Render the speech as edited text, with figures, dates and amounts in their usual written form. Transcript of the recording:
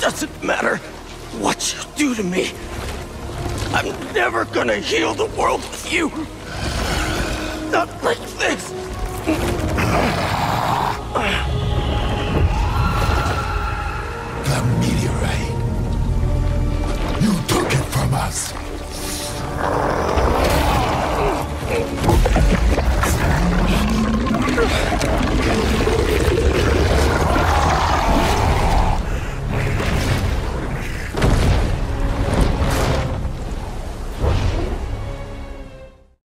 doesn't matter what you do to me. I'm never gonna heal the world with you. Not like this. The meteorite. You took it from us.